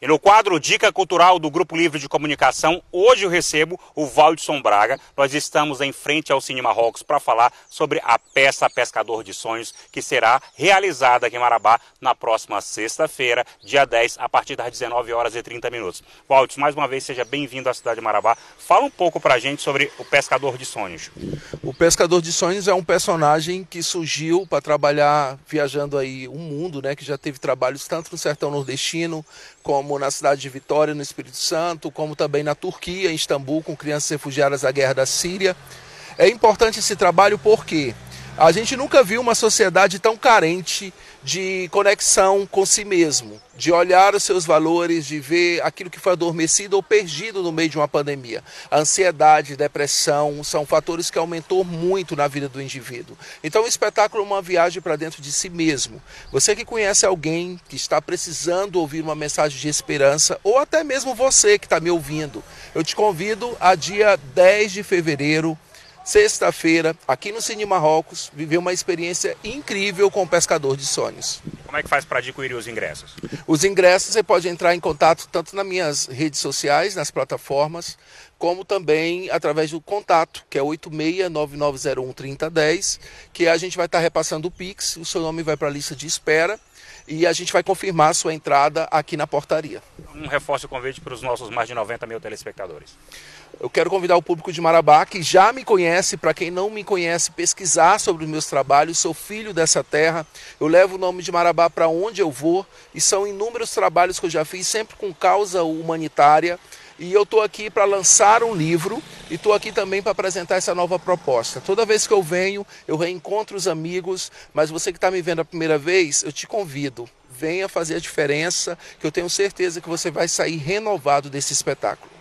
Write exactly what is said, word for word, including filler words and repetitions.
E no quadro Dica Cultural do Grupo Livre de Comunicação, hoje eu recebo o Valdson Braga. Nós estamos em frente ao Cine Marrocos para falar sobre a peça Pescador de Sonhos, que será realizada aqui em Marabá na próxima sexta-feira, dia dez, a partir das dezenove horas e trinta minutos. Valdson, mais uma vez, seja bem-vindo à cidade de Marabá. Fala um pouco para a gente sobre o Pescador de Sonhos. O Pescador de Sonhos é um personagem que surgiu para trabalhar viajando aí o mundo, né, que já teve trabalhos tanto no sertão nordestino, como na cidade de Vitória, no Espírito Santo, como também na Turquia, em Istambul, com crianças refugiadas da guerra da Síria. É importante esse trabalho porque a gente nunca viu uma sociedade tão carente de conexão com si mesmo, de olhar os seus valores, de ver aquilo que foi adormecido ou perdido no meio de uma pandemia. A ansiedade, depressão, são fatores que aumentou muito na vida do indivíduo. Então o espetáculo é uma viagem para dentro de si mesmo. Você que conhece alguém que está precisando ouvir uma mensagem de esperança, ou até mesmo você que está me ouvindo, eu te convido a dia dez de fevereiro, sexta-feira, aqui no Cine Marrocos, viver uma experiência incrível com o Pescador de Sonhos. Como é que faz para adquirir os ingressos? Os ingressos você pode entrar em contato tanto nas minhas redes sociais, nas plataformas, como também através do contato, que é oito seis nove nove zero um três zero um zero, que a gente vai estar repassando o Pix, o seu nome vai para a lista de espera e a gente vai confirmar a sua entrada aqui na portaria. Um reforço o convite para os nossos mais de noventa mil telespectadores. Eu quero convidar o público de Marabá, que já me conhece, para quem não me conhece, pesquisar sobre os meus trabalhos. Sou filho dessa terra, eu levo o nome de Marabá para onde eu vou e são inúmeros trabalhos que eu já fiz, sempre com causa humanitária. E eu estou aqui para lançar um livro e estou aqui também para apresentar essa nova proposta. Toda vez que eu venho, eu reencontro os amigos, mas você que está me vendo a primeira vez, eu te convido. Venha fazer a diferença, que eu tenho certeza que você vai sair renovado desse espetáculo.